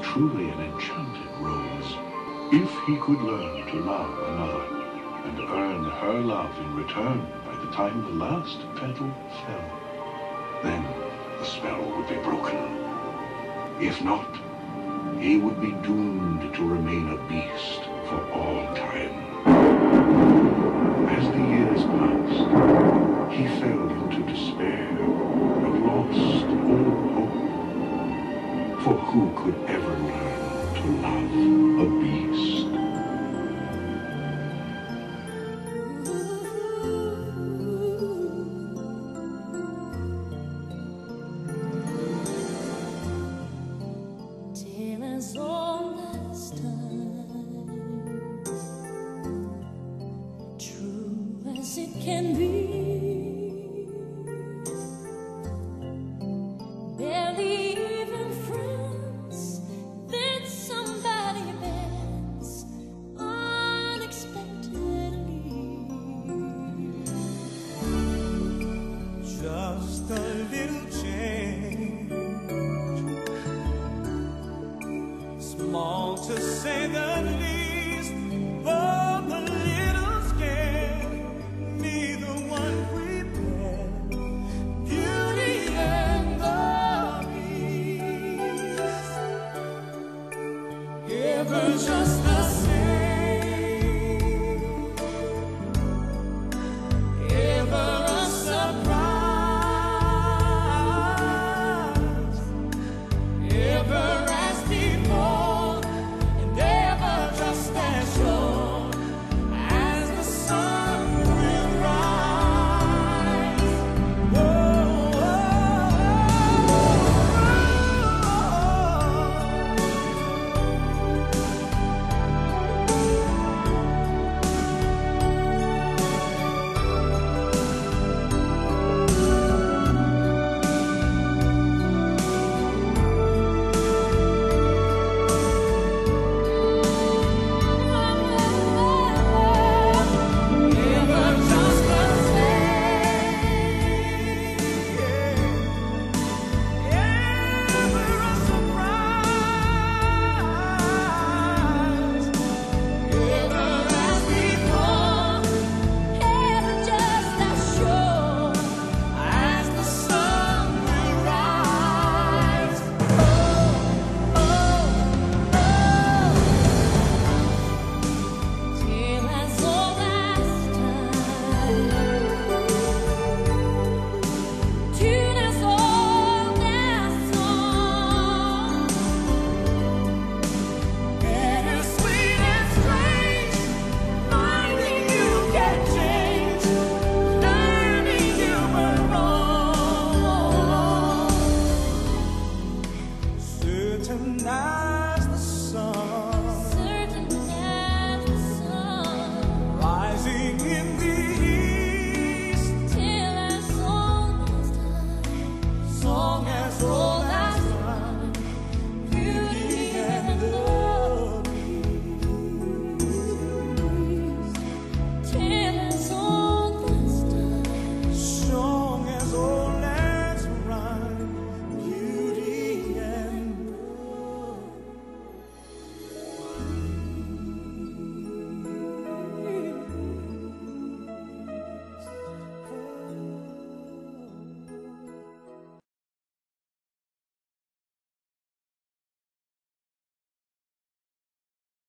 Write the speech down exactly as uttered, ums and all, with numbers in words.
truly an enchanted rose. If he could learn to love another and earn her love in return by the time the last petal fell, then the spell would be broken. If not, he would be doomed to remain a beast for all time. As the years passed, he fell into despair and lost all hope. For who could ever learn to love a beast? Tale as old as time, true as it can be. Barely even friends, then somebody bends unexpectedly. Just a little